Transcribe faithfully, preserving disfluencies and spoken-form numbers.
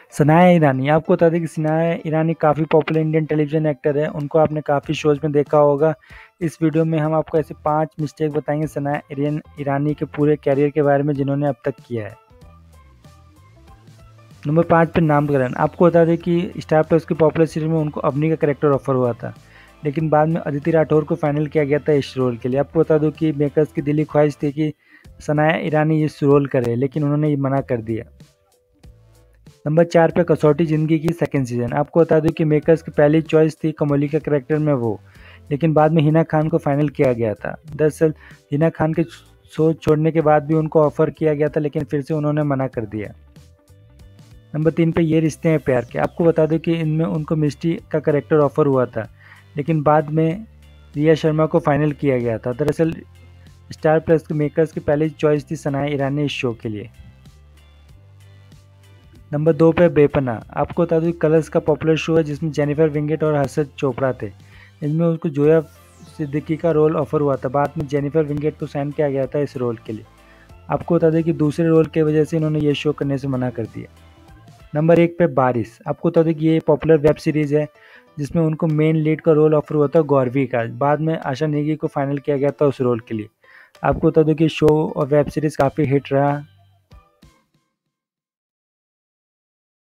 सनाया ईरानी, आपको बता दें कि सनाया ईरानी काफ़ी पॉपुलर इंडियन टेलीविज़न एक्टर है, उनको आपने काफ़ी शोज़ में देखा होगा। इस वीडियो में हम आपको ऐसे पाँच मिस्टेक बताएंगे सनाया ईरान ईरानी के पूरे कैरियर के बारे में जिन्होंने अब तक किया है। नंबर पाँच पे नामकरण, आपको बता दें कि स्टार प्लस की पॉपुलर सीरीज में उनको अवनी का कैरेक्टर ऑफर हुआ था, लेकिन बाद में अदिति राठौर को फाइनल किया गया था इस रोल के लिए। आपको बता दूं कि मेकर्स की दिली ख्वाहिश थी कि सनाया ईरानी इस रोल करे, लेकिन उन्होंने ये मना कर दिया। नंबर चार पे कसौटी ज़िंदगी की सेकंड सीजन, आपको बता दूं कि मेकर्स की पहली चॉइस थी कमोली का कैरेक्टर में वो, लेकिन बाद में हिना खान को फाइनल किया गया था। दरअसल हिना खान के शो छोड़ने के बाद भी उनको ऑफर किया गया था, लेकिन फिर से उन्होंने मना कर दिया। नंबर तीन पे ये रिश्ते हैं प्यार के, आपको बता दूं कि इनमें उनको मिस्टी का कैरेक्टर ऑफर हुआ था, लेकिन बाद में रिया शर्मा को फाइनल किया गया था। दरअसल स्टार प्लस के मेकर्स की पहली चॉइस थी सनाया ईरानी इस शो के लिए। नंबर दो पे बेपनाह, आपको बता दूं कलर्स का पॉपुलर शो है जिसमें जेनिफर विंगेट और हर्षद चोपड़ा थे। इनमें उनको जोया सिद्दीकी का रोल ऑफर हुआ था, बाद में जेनिफर विंगेट को साइन किया गया था इस रोल के लिए। आपको बता दें कि दूसरे रोल की वजह से इन्होंने ये शो करने से मना कर दिया। नंबर एक पे बारिश, आपको बता दें कि ये पॉपुलर वेब सीरीज़ है जिसमें उनको मेन लीड का रोल ऑफर हुआ था गौरवी का, बाद में आशा नेगी को फाइनल किया गया था उस रोल के लिए। आपको बता दूं कि शो और वेब सीरीज़ काफ़ी हिट रहा,